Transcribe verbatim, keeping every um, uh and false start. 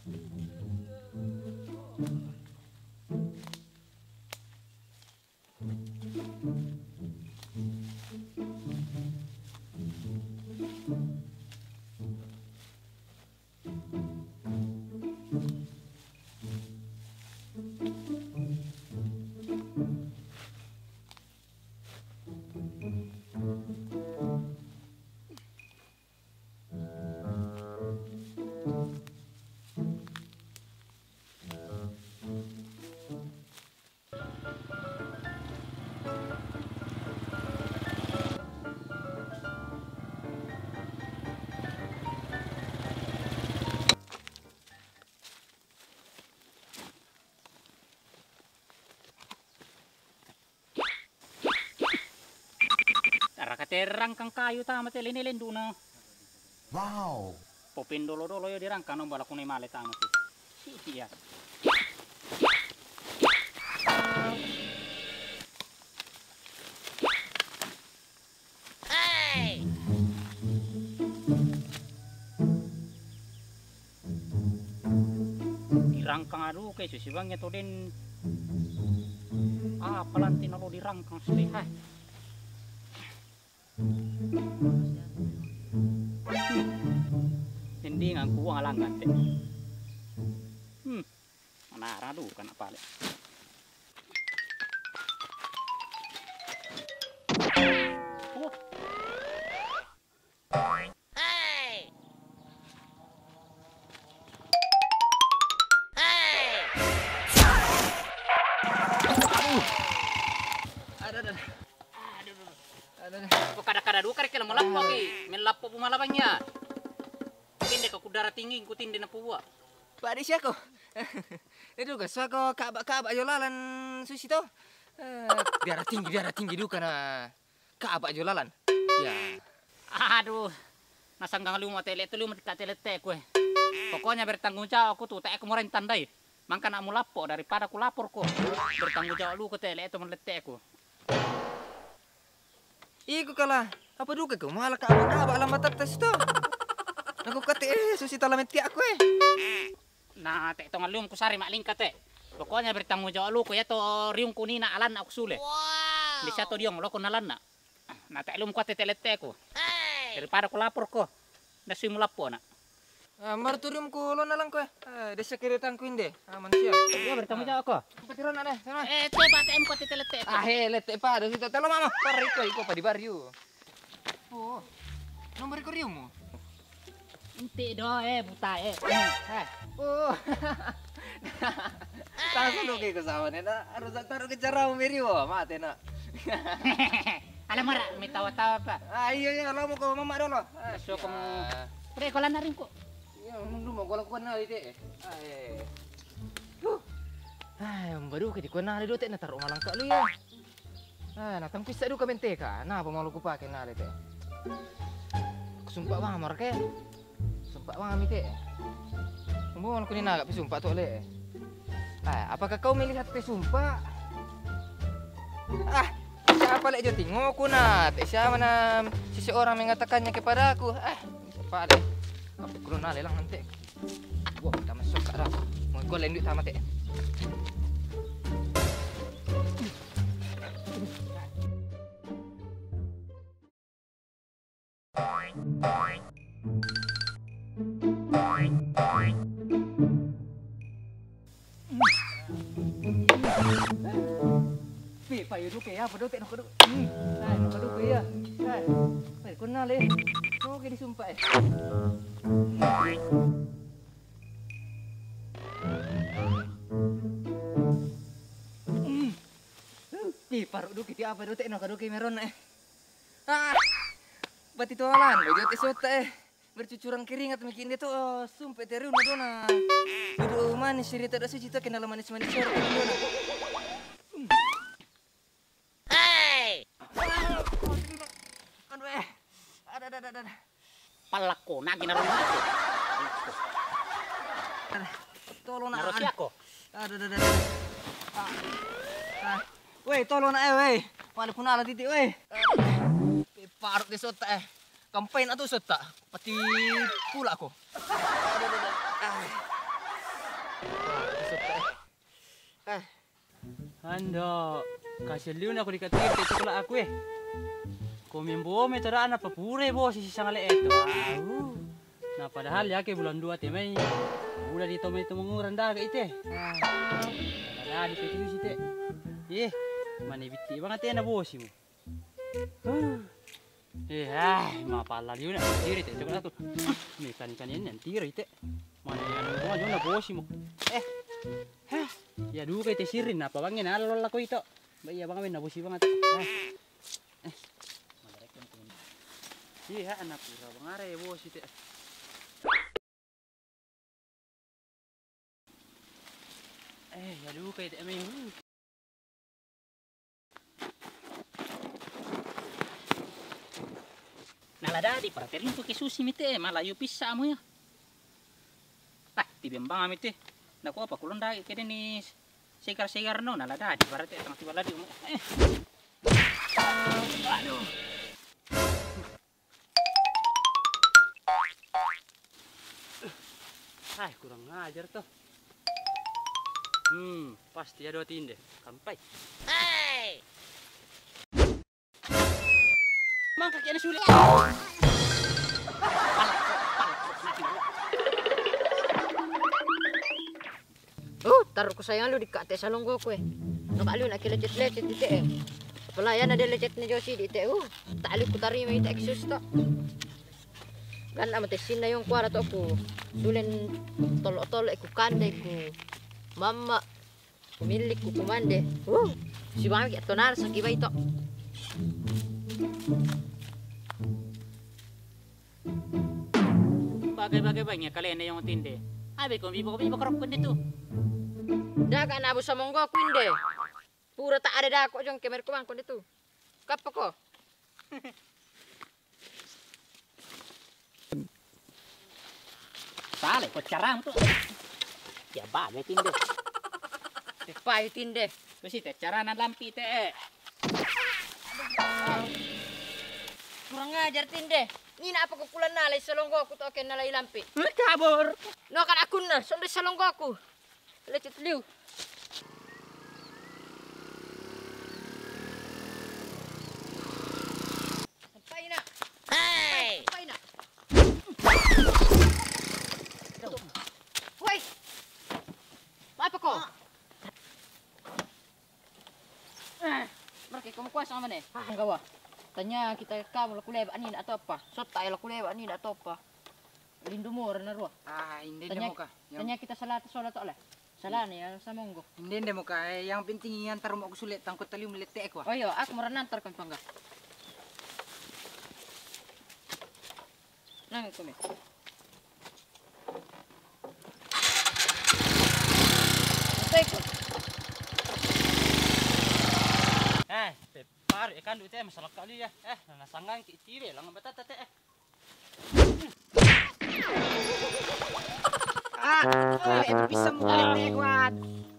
Rangkang kayu tama te lini lenduna. Wow. Popin dolo dolo yo dirangkang no bala kunai male tama te. Iya. Hey. Dirangkang aduh kayak susibangnya to den. Ah, pelantin lo dirangkang sih. Hai. Hindi nga kuha lang gante. Hmm. Manara do kan apa le. Oh. Hey. Hey. Aduh. Ada ada. Kok kada-kada dua kare kela malappo ki, melappo pumalabangnya. Kinde ka kudara tinggi ku tinde na puwa. Pak di siako. Itu ka suako kaaba-kaaba jolalan susi to. Biara tinggi biara tinggi duka na kaaba jolalan. Ya. Aduh. Nasanggang luma tele tu luma ka tele te kue. Pokoknya bertanggung jawab aku tuh tak aku moren tandai. Mangka nak mu lapor daripada aku lapor kok. Bertanggung jawab lu ke tele itu menlete aku. Iku kala, apa duka kau malah kaaba-kaaba alamat atas to. Aku kate eh susi talamet ti aku eh. Nah, te tong alum ku sari makling kate. Pokoknya bertanggung jawab lu ko ya to riung kunina alan aku sule. Wow. Di sato diong lo ko nalan na. Nah, te alum ku te telete aku. Daripada aku lapor ko. Na simu lapo na. Ah, marturium ku lo nalang ko eh. Ah, desa kiritang ku inde. Ah, manusia. Ya bertanggung jawab ko. Patiron na sana. Eh, te ba te em ko te telete. Ah, he lete pa do sito. Telo mama. Pari ko iko pa di barrio. Oh. Nomor ko rium mo. Ente do eh buta eh. Hai. Oh. Langsung do kay kasama na. Harus taruh ke cara umiri wo, mate na. Alam mara, may tawa-tawa pa. Ah, iya iya, alam mo ko mama dolo. So ko mo. Pre ko na rin ko. Iya, mundu mo ko ko na ite. Ay. Ay, baru ke di ko na do te na taruh malang ka lu ya. Ah, na tampis sa do ka menteka. Na pamalu ko pa na ite. Sumpah bang, mar ke. Sumpah bang amite. Mo ko ni naga pisumpah to le. Ah, apakah kau melihat pesumpah? Ah, siapa lek jo tengok aku na? Siapa na seseorang mengatakannya kepada aku? Ah, siapa le? Apa kulo na lang nanti. Gua kita masuk ke arah. Mau gua lendut sama teh. Pi, payo do kaya, pado te no kado. Ay, no kado kaya. Ay, ay ko na le. No kaya disumpah eh. Pi, paro do kiti apa do te no kado kaya meron eh. Ah, bati toalan, baju te sota eh. Bercucuran keringat mikin dia tuh oh, sumpah teriu na dona. Duduk manis cerita ada suci tuh kenal manis-manis sore dona. Hey! Aduh eh. Ada ada ada ada. Palako na ginaron mo ko. Tolong na. Naros ako. Ada ada ada. Ah. Ah. Weh, tolong na eh weh. Mana kunala titik weh. Parut di sota eh. Kampain atau sota, pati pula ko. Ah, Ando, kasih liu aku dikatir te sekolah aku eh. Komimbo me tora ana papure bo si sangale eto. Au. Nah padahal ya ke bulan dua temai. Udah di tomai itu menguran dah ite. Ah. Ada di situ situ. Eh, mana biti banget ya na bosi mo. Eh, ah, mapala liu na tiri te sekolah tu. Me kan kan yan tiri te. Mana yan mo ajo na bosi mo. Eh. Hah. Ya dulu kayak tesirin apa bangin alol aku itu. Iya bang na bosi banget. Ah. Eh. Iya anak pura bangare bosi te. Eh, ya dulu kayak emang. Naladadi para terin ko kay susi mite malayo pisa mo ya. Ah, tibembang amite. Naku apa kulon dagi kede ni segar-segar no naladadi para te tang tiba ladi mo. Eh. Aduh. Hai, kurang ngajar tuh. Hmm, pasti ada tinde. Kampai. Hey. Mang kaki ana sulit. Oh, taruh ko sayang lu di kate salonggo ko eh. Nakalu na kilecet-lecet ite eh. Pelayan ada lecet ni Josi di ite. Oh, tali ko tari may exhaust to. Gan amatesin na yung kwara to ko. Sulen tolo-tolo ko kande ko. Mama pemilik ko kumande. Oh, si mami ato na sa gibay to. Bagay-bagay ba niya kalian na yung tinde. Abi ko bibo ko bibo karok ko dito. Daga na sa monggo ko inde. Pura tak ada dah ko jong kemer ko man ko dito. Kapa ko? Sale ko carang to. Ya bagay tinde. Pai tinde. Kasi te cara na lampi te. Kurang ngajar tinde. Ni na apa ko kulan nalay sa longgo ko to ken nalay lampi. Kabur. No kan aku na sonde sa longgo ko. Lecet liu. Sampai na. Hey. Sampai na. Woi. Apa ko? Eh, mereka kamu kuasa sama nih? Ah, enggak wah. Tanya kita kamu laku leba ani atau apa? Sota laku leba ani atau apa? Lindu mur na ruah. ah, hindi Tanya, mo ka. Yang, tanya kita salat salat oleh. Salah nih ya sama monggo. hindi mo ka. Eh, yang penting yan taruh mo ako sulit. Tangkot tali mo lete ko. Oh iya, aku mau nantar kan pangga. Nang ko me. Teko. Eh, pepar ikan du teh masalah kali ya. Eh, nasangan ki tire lang batata teh. Ah, oh, itu bisa mo lete ko.